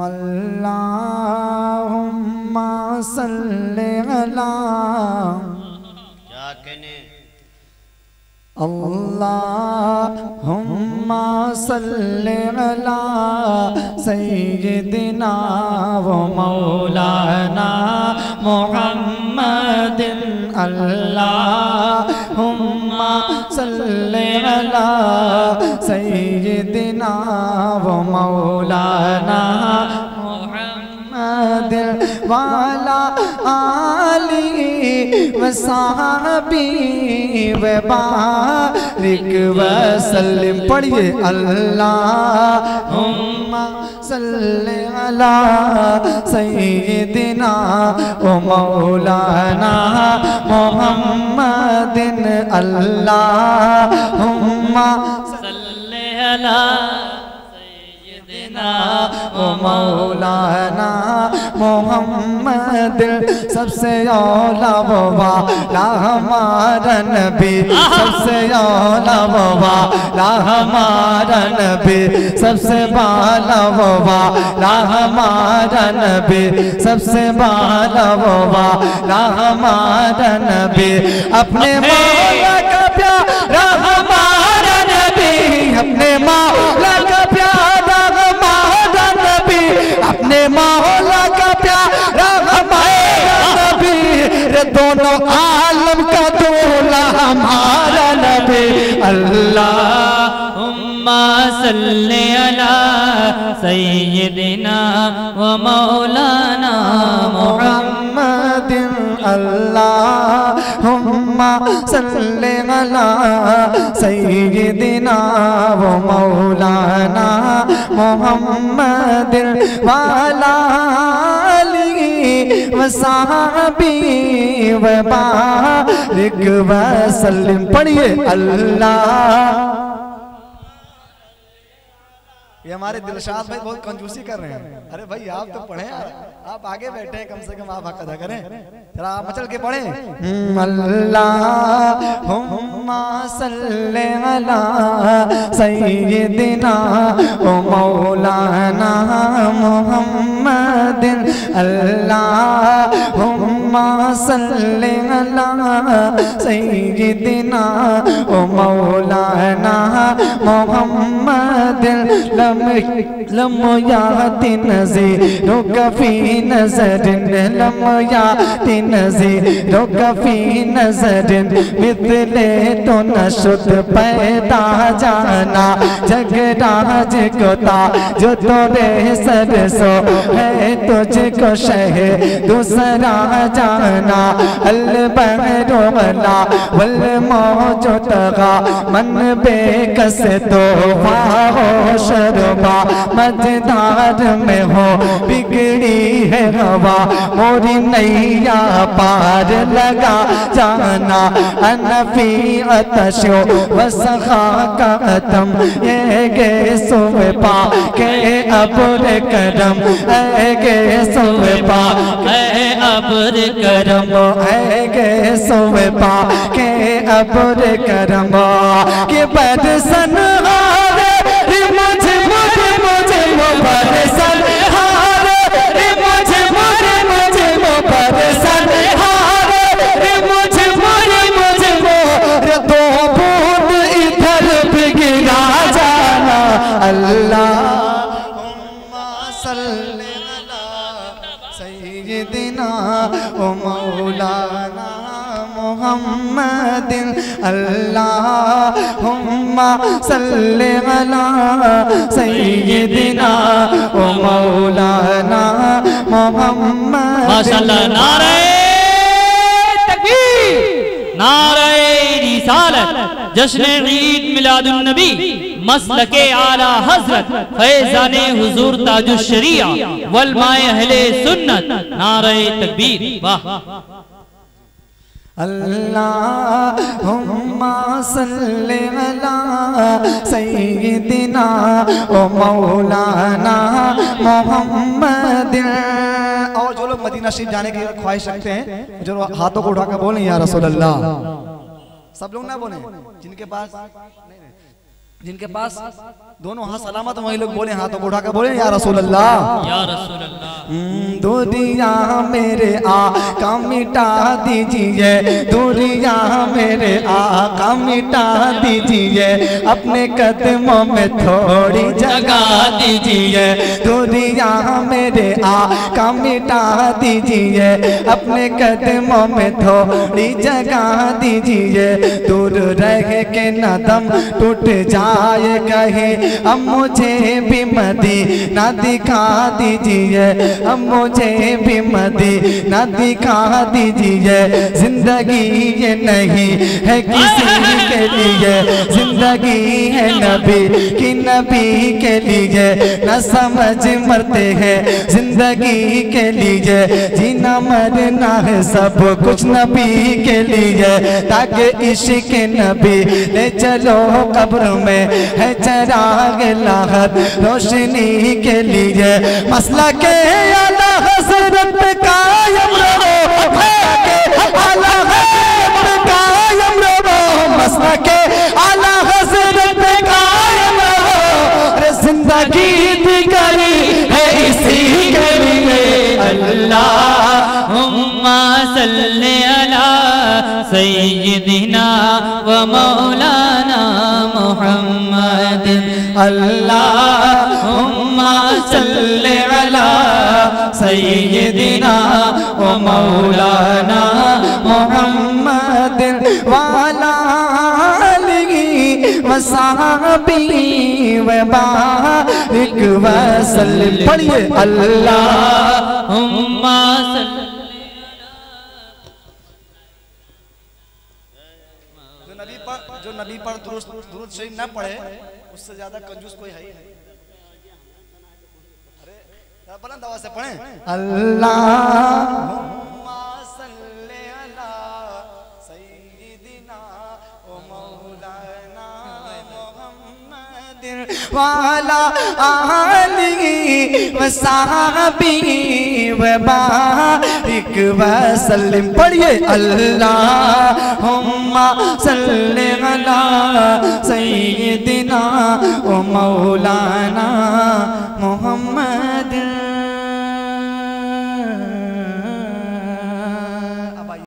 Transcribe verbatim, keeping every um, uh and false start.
अल्लाहुम्मा सल्ले अला, क्या कहने, अल्लाहुम्मा सल्ले अला सय्यिदिना व मौलाना मुहम्मदिन, अल्लाहुम्मा सल्ले अला सय्यिदिना व मौलाना मुहम्मदिन वाला आली व साहबी व बारिक व सल्लिम। पढ़िए अल्लाहुम्मा सल्ले अला सय्यिदिना व मौलाना मुहम्मदिन, अल्लाहुम्मा सल्ले अला सय्यिदिना व मौलाना मुहम्मद। सबसे औला वो वाला हमारा नबी, सबसे औला वो वाला हमारा नबी, सबसे बाला वो वाला हमारा नबी, सबसे बाला वो वाला हमारा नबी। अपने मौला का प्यारा हमारा नबी, अपने मौला का प्यारा हमारा नबी, अपने मौला का प्यारा हमारा नबी, रे दोनों आलम का दूल्हा हमारा नबी। अल्लाहुम्मा सल्ले अला सय्यिदिना व मौलाना मुहम्मदिन, अल्लाहुम्मा सल्ले अला सय्यिदिना व मौलाना मुहम्मदिन वाला आली व साहबी व बारिक व सल्लिम। पढ़िए अल्लाह। ये हमारे दिलशाद भाई बहुत कंजूसी कर रहे हैं। अरे भाई आप तो पढ़े यार, आप आगे बैठे हैं, कम से कम आप हक अदा करें। जरा आप मचल के पढ़े। अल्लाहुम्मा सल्ले अला सय्यिदिना व मौलाना मुहम्मदिन, अल्लाहुम्मा सल्ले अला सय्यिदिना व मौलाना मुहम्मदिन। लम याति नज़ीरो कफ़ी नज़रिन, लम याति नज़ीरो कफ़ी नज़रिन, मिथले तो नशुद पैदा जाना, जगराज को ताज तोरे सर सो है, तुझको शह दूसरा जाना। अल बहरो अला वल मौजो तगा, मन बेकस तो वाहो शर्मा, मझधार में हो बिगड़ी है हवा, मोरी नैया पार लगा जाना। अनफी अतशो वसखा का अतम, ये गे सुवे पा के अबुर करम, ए गे सुवे पा के अबुर करम, ए गे सुवे पा के अबुर करम। के बरसन मुझे मुझे मुझे वो बरसन हारे, मुझे मुझे मुझे वो बरसन हारे, मुझे मुझे मुझे वो दो बूंद इधर भी गिरा जाना। अल्लाहुम्मा सल्ले अला सय्यिदिना व मौलाना मुहम्मदिन, अल्लाहुम्मा सल्ले अला सय्यिदिना व मौलाना मुहम्मद। माशाअल्लाह। नारे तकबीर, नारे रिसालत, जश्न ईद मिलादुन नबी, मसलके आला हजरत फैजाने हुजूर ताजुश शरिया वल माए अहले सुन्नत। नारे तकबीर। वाह। अल्लाहुम्मा सल्ले अला सय्यिदिना व मौलाना मुहम्मदिन। और जो लोग मदीना शरीफ जाने की ख्वाहिश रखते हैं, जो हाथों को उठाकर बोलें या रसूल अल्लाह। सब लोग ना बोले, जिनके पास जिनके पास दोनों हाथ सलामत वही लोग बोले हाथों को उठा कर बोले या रसूल अल्लाह, या रसूल अल्लाह। दूरियां मेरे आका मिटा दीजिए, दूरियां मेरे आका मिटा दीजिए, अपने कदमों में थोड़ी जगह दीजिए, दूरियां मेरे आका मिटा दीजिए, अपने कदमों में थोड़ी जगह दीजिए, दूर रह के न दम टूट जाए कहीं, अब मुझे भी मदीना दिखा दीजिए, अब मुझे भी मदीना दिखा दीजिए, जिंदगी ये नहीं है किसी के लिए, जिंदगी है नबी की नबी के लिए, न समझ मरते हैं जिंदगी के लिए, जीना मरना है सब कुछ नबी के लिए, ताकि इश्क नबी ले चलो कब्र में है चराग लाहत रोशनी के लिए, मसला के आला हज़रत कायम रहो, आला हज़रत कायम रहो, मसला के आला हज़रत कायम रहो, अरे जिंदगी दिगरी है इसी के लिए। अल्लाहुम्मा सल्ली अला सय्यिदिना व मौलाना मुहम्मद, अल्लाहुम्मा सल्ली अला सय्यिदिना व मौलाना मुहम्मद वाला व सहाबी व बारिक व सल्लिम। पढ़िए अल्लाहुम्मा सल्ली। जो नबी पर जो नबी पर दुरूद दुरूद शरीफ न पढ़े उससे ज्यादा कंजूस कोई है ही नहीं। अरे बुलंद आवाज से पढ़ें अल्लाहुम्मा सल्ली अला सय्यिदिना व मौलाना मुहम्मदिन वाला आलिही व सहाबी व बारिक व सल्लिम। पढ़िए अल्लाहुम्मा सल्ली अला सय्यिदिना व मौलाना मुहम्मद